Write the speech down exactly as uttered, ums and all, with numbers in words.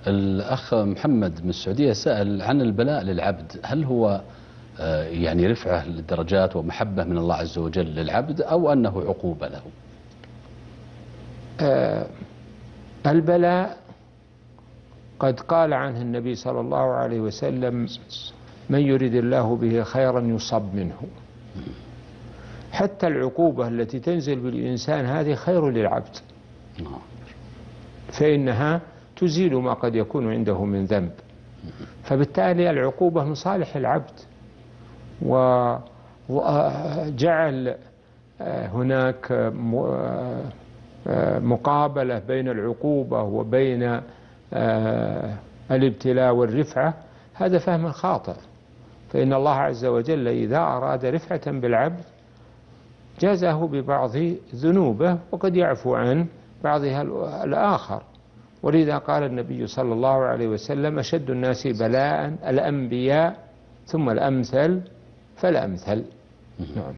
الأخ محمد من السعودية سأل عن البلاء للعبد، هل هو يعني رفعة للدرجات ومحبة من الله عز وجل للعبد أو أنه عقوبة له؟ آه البلاء قد قال عنه النبي صلى الله عليه وسلم: من يريد الله به خيرا يصب منه. حتى العقوبة التي تنزل بالإنسان هذه خير للعبد، فإنها تزيل ما قد يكون عنده من ذنب، فبالتالي العقوبة من صالح العبد. وجعل هناك مقابلة بين العقوبة وبين الابتلاء والرفعة، هذا فهم خاطئ. فإن الله عز وجل إذا أراد رفعة بالعبد جازه ببعض ذنوبه وقد يعفو عن بعضها الآخر. ولذا قال النبي صلى الله عليه وسلم: أشد الناس بلاء الأنبياء ثم الأمثل فالأمثل. نعم.